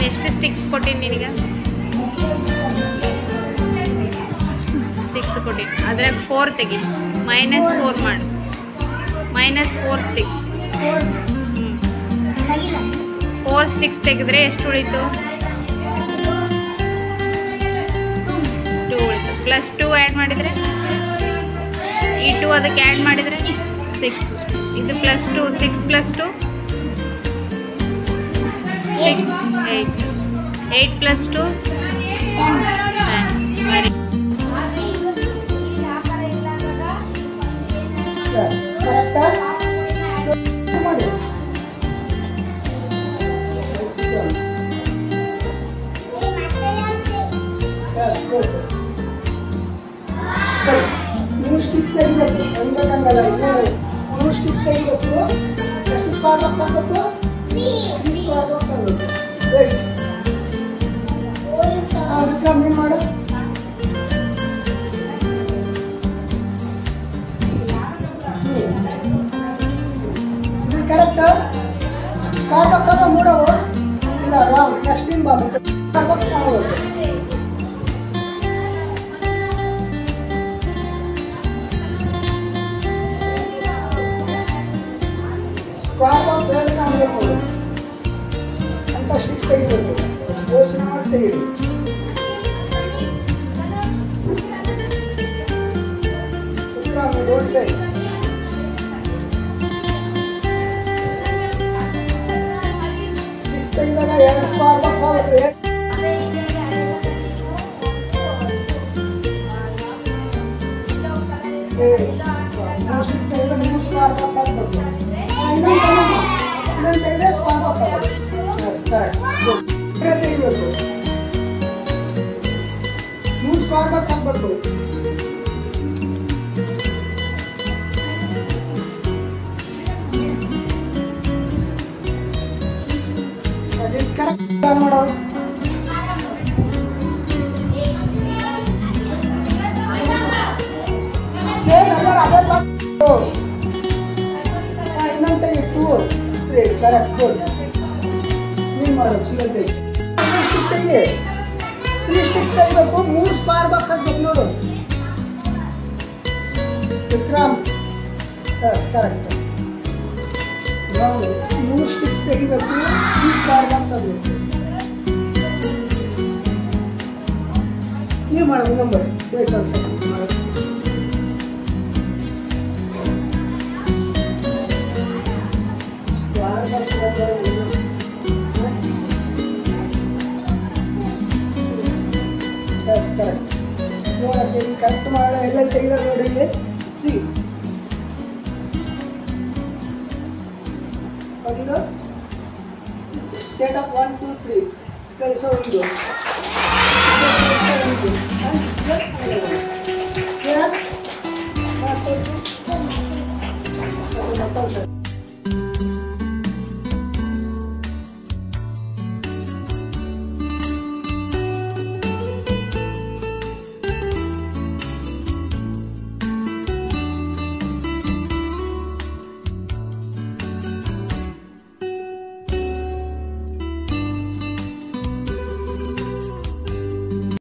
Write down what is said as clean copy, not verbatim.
ಎಷ್ಟು ಸ್ಟಿಕ್ಸ್ ಕೊಟ್ಟಿನಿ ನಿನಗೆ? 6 ಕೊಟ್ಟಿನಿ. ಅದ್ರಾಗ 4 ತೆಗಿ, -4 ಮಾಡು. -4 ಸ್ಟಿಕ್ಸ್. 4 ಸ್ಟಿಕ್ಸ್ ತೆಗೆದ್ರೆ ಎಷ್ಟು ಉಳಿತು? 2 ಉಳಿತು. +2 ಆ್ಯಡ್ ಮಾಡಿದರೆ ಈ 2 ಅದಕ್ಕೆ ಆ್ಯಡ್ ಮಾಡಿದರೆ 6. ಇದು +2, 6 + 2 6, 8 + 2 10. ಮೂರು ಸ್ಟಿಕ್ಸ್ ತೆಗಿಬೇಕು. ಒಂದಕ್ಕಂಗಲ್ಲ, ಮೂರು ಸ್ಟಿಕ್ಸ್ ತೆಗಿಬೇಕು. ಎಷ್ಟು ಸ್ಕ್ವೇರ್ ಬಾಕ್ಸ್ ಹಾಕಬೇಕು? 3 ಸ್ಕ್ವೇರ್ ಬಾಕ್ಸ್ ಆಗಬೇಕು. ರೈಟ್. ವಿಕ್ರಮ್ ಏನು ಮಾಡು? ಇದು ಕರೆಕ್ಟ್. ಸ್ಕ್ವೇರ್ ಬಾಕ್ಸ್ ಆಗ ಮೂಡವು ಇಲ್ಲ ರಾಂಗ್. ನೆಕ್ಸ್ಟ್ ಏನು ಮಾಡಬೇಕು? ಸ್ಕ್ವೇರ್ ಬಾಕ್ಸ್ ಆಗಬೇಕು. ಸ್ಕ್ವೇರ್ ಬಾಕ್ಸ್ ಹೇಳಿ ನಾವು ಅಂತ ಸ್ಟಿಕ್ಸ್ ತೆಗಿಬೇಕು. ಯೋಚನೆ ಮಾಡಿ ತೆಗೀರಿ. ಡೋಂಟ್ ಸೇ ಸ್ಟಿಕ್ಸ್ ತೆಗಿದಾಗ 2 ಸ್ಕ್ವೇರ್ ಬಾಕ್ಸ್ ಆಗುತ್ತೆ. ಸ್ಟಿಕ್ಸ್ ತೆಗಿದಾಗ 3 ಸ್ಕ್ವೇರ್ ಬಾಕ್ಸ್ ಆಗಬೇಕು. ಇನ್ನೊಂದು ತೆಗೆದ್ರೆ ಸ್ಕ್ವೇರ್ ಬಾಕ್ಸ್ ಆಗುತ್ತೆ. ತೆಗಿಬೇಕು. 3 ಸ್ಕ್ವೇರ್ ಬಾಕ್ಸ್ ಹಾಕಬೇಕು. ಕರೆಕ್ಟ್ ಮಾಡೋರು. ಸೇಮ್ ನಂಬರ್ ಅದೇ ಬಾಕ್ಸ್. ಇನ್ನೊಂದು ತೆಗಿ 2, 3 ಕರೆಕ್ಟ್. ಗುಡ್. ನೀನು ಮಾಡು ಸಿಗುತ್ತೆ. 3 ಸ್ಟಿಕ್ಸ್ ತೆಗಿಬೇಕು. 3 ಸ್ಕ್ವೇರ್ ಬಾಕ್ಸ್ ಹಾಕ್ಬೇಕು ನೋಡು ವಿಕ್ರಮ್. ಕರೆಕ್ಟ್. 3 ಸ್ಟಿಕ್ಸ್ ತೆಗಿಬೇಕು. 3 ಸ್ಕ್ವೇರ್ ಬಾಕ್ಸ್ ಆಗಬೇಕು. ನೀವು ಮಾಡೋದು ನಂಬರ್ ಬೇಕು ಅನ್ಸುತ್ತೆ. Square box correct. ನೋಡಕ್ಕೆ ಕರೆಕ್ಟ್ ಮಾಡೋ ಎಲ್ಲ ತೆಗೆದ್ರೆ ನೋಡಿ ಇಲ್ಲಿ ಸಿ ಒಂದು ಸೆಟ್ ಆಫ್ 1 2 3 ಕಳಿಸೋ ಒಂದು